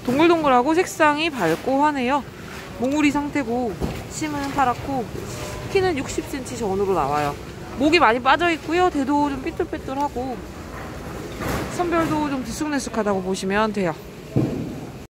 동글동글하고 색상이 밝고 하네요. 몽우리 상태고 심은 파랗고 키는 60cm 전후로 나와요. 목이 많이 빠져있고요. 대도 좀 삐뚤빼뚤하고 선별도 좀 들쑥날쑥하다고 보시면 돼요.